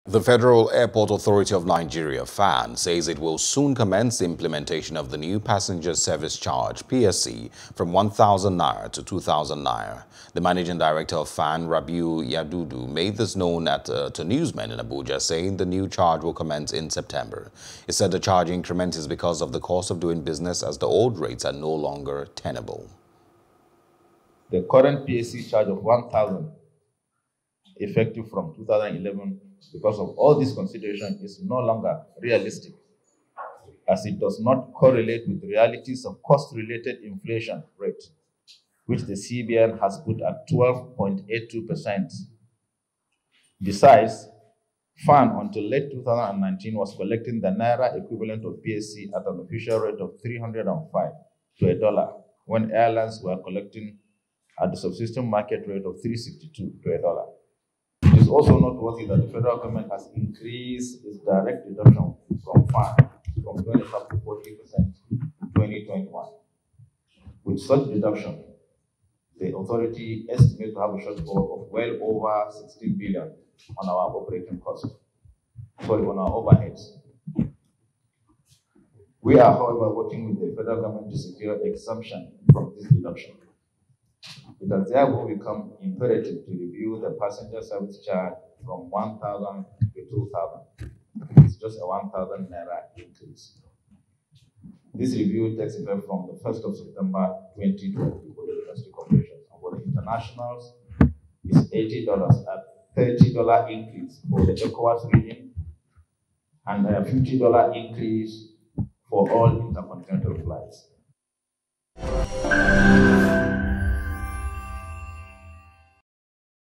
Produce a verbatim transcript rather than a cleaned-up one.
The Federal Airport Authority of Nigeria, FAN, says it will soon commence the implementation of the new passenger service charge, P S C, from one thousand naira to two thousand naira. The managing director of FAN, Rabiu Yadudu, made this known at, uh, to newsmen in Abuja, saying the new charge will commence in September. He said the charge increment is because of the cost of doing business, as the old rates are no longer tenable. The current P S C charge of one thousand, effective from two thousand eleven, because of all this consideration, is no longer realistic, as it does not correlate with realities of cost-related inflation rate, which the C B N has put at twelve point eight two percent. Besides, FAN until late two thousand nineteen was collecting the Naira equivalent of P S C at an official rate of three hundred five to a dollar, when airlines were collecting at the subsystem market rate of three sixty-two to a dollar. It is also noteworthy that the federal government has increased its direct deduction from FAN from twenty-five to forty percent in twenty twenty-one. With such deduction, the authority estimates to have a shortfall of well over sixteen billion on our operating costs, sorry, on our overheads. We are, however, working with the federal government to secure exemption from this deduction. It has therefore become imperative to review the passenger service charge from one thousand to two thousand. It's just a one thousand naira increase. This review takes effect from the first of September twenty twenty for the domestic operations. And for the internationals, it's eighty dollars, a thirty dollar increase for the ECOWAS region, and a fifty dollar increase for all intercontinental flights.